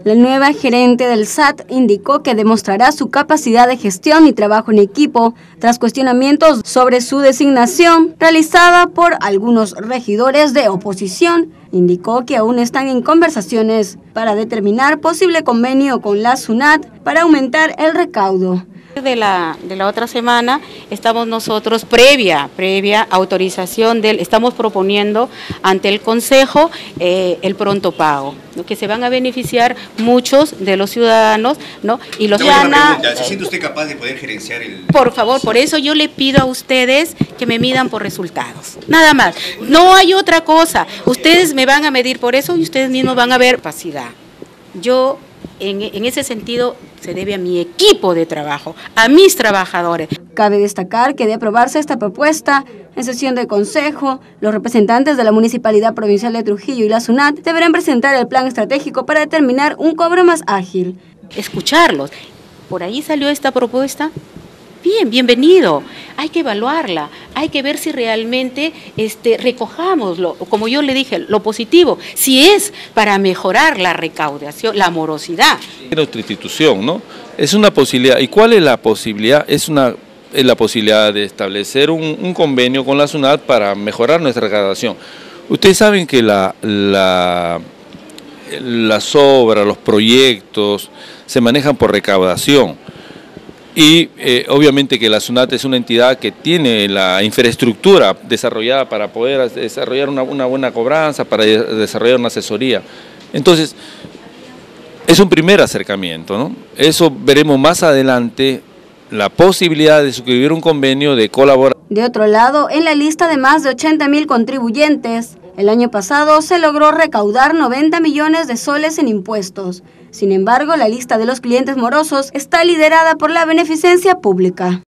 La nueva gerente del SAT indicó que demostrará su capacidad de gestión y trabajo en equipo tras cuestionamientos sobre su designación realizada por algunos regidores de oposición. Indicó que aún están en conversaciones para determinar posible convenio con la SUNAT para aumentar el recaudo. De la otra semana estamos nosotros previa autorización estamos proponiendo ante el Consejo el pronto pago, ¿no? Que se van a beneficiar muchos de los ciudadanos, ¿no? Y los ¿Se siente usted capaz de poder gerenciar el...? Por favor, por eso yo le pido a ustedes que me midan por resultados, nada más, no hay otra cosa, ustedes me van a medir por eso y ustedes mismos van a ver capacidad. Yo en ese sentido se debe a mi equipo de trabajo, a mis trabajadores. Cabe destacar que de aprobarse esta propuesta, en sesión de consejo, los representantes de la Municipalidad Provincial de Trujillo y la SUNAT deberán presentar el plan estratégico para determinar un cobro más ágil. Escucharlos. Por ahí salió esta propuesta. Bien, bienvenido. Hay que evaluarla, hay que ver si realmente recojamos, como yo le dije, lo positivo, si es para mejorar la recaudación, la morosidad. Nuestra institución, ¿no? Es una posibilidad. ¿Y cuál es la posibilidad? Es la posibilidad de establecer un convenio con la SUNAT para mejorar nuestra recaudación. Ustedes saben que las obras, los proyectos se manejan por recaudación. Y obviamente que la SUNAT es una entidad que tiene la infraestructura desarrollada para poder desarrollar una buena cobranza, para desarrollar una asesoría. Entonces, es un primer acercamiento, ¿no? Eso veremos más adelante, la posibilidad de suscribir un convenio de colaboración. De otro lado, en la lista de más de 80.000 contribuyentes, el año pasado se logró recaudar 90 millones de soles en impuestos. Sin embargo, la lista de los clientes morosos está liderada por la beneficencia pública.